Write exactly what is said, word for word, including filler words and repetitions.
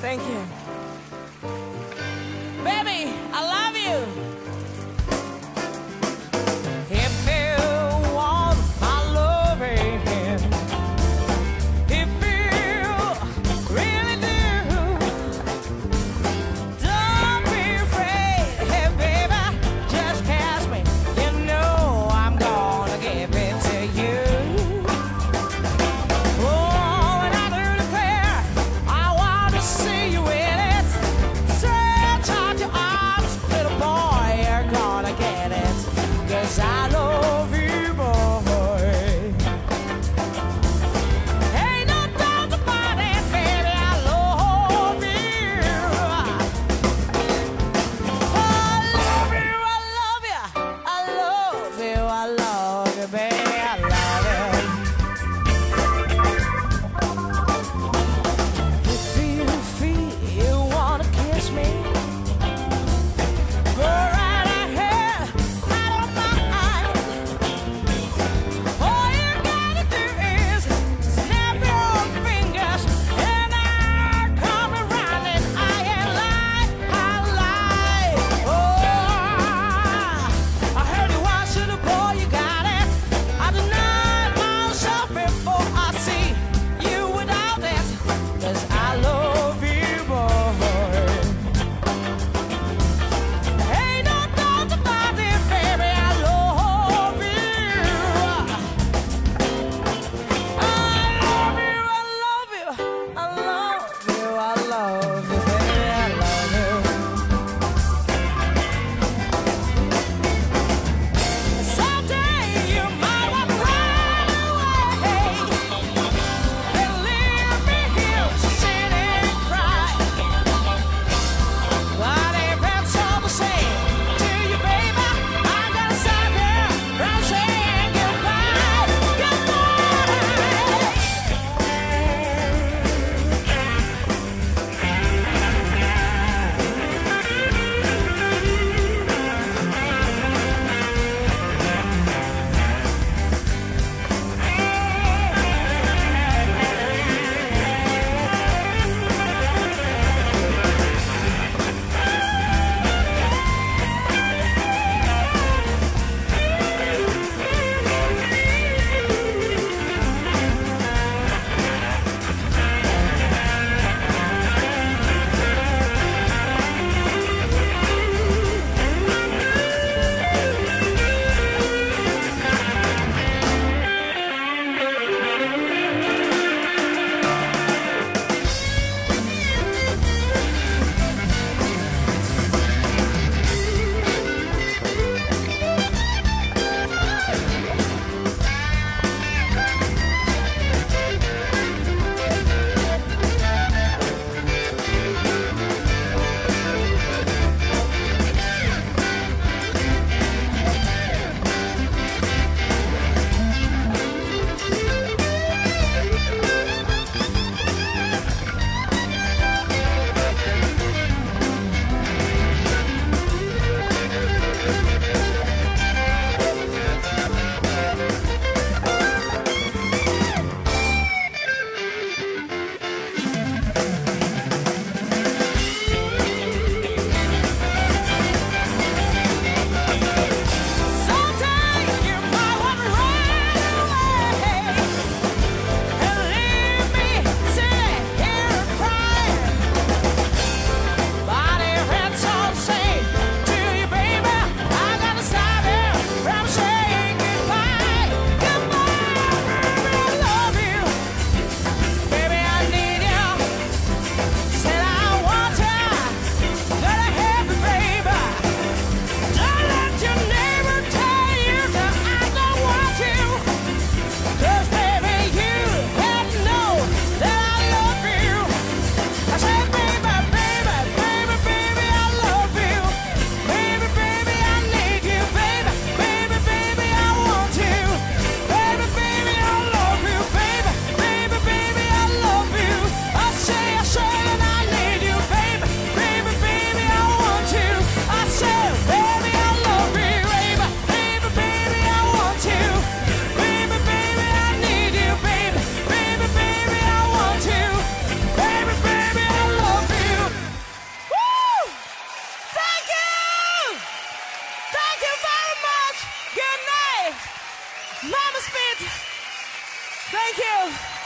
Thank you. Baby, I love you. If you want my loving, if you really do, don't be afraid. Hey, baby, just ask me. You know I'm gonna give it to you. Oh, and I do declare I want to see you in it. Stretch out your arms, little boy, you're gonna get it. 'Cause I love you, boy. Ain't no doubt about it, baby, I love you. I love you, I love you, I love you, I love you, baby, I love you. If you feel you wanna kiss me, go right ahead, I don't mind. All you gotta do is snap your fingers, and I'll come around and I ain't lie, I lie. Oh, I heard you once to the boy, you got it. I denied myself before I see you without it. 'Cause I love you, boy. Ain't no doubt about it, baby, I love you. I love you, I love you, I love you, I love you, baby, I love you. Someday you might want to run away and leave me here sitting and cry. But if it's all the same to you, baby, I'm gonna stop here from saying goodbye, goodbye. Someday you might want to run away and leave me sitting here and crying. But if it's all the same to you, baby, I gotta stop here from saying goodbye, goodbye, baby, I love you, baby, I need you. Thank you.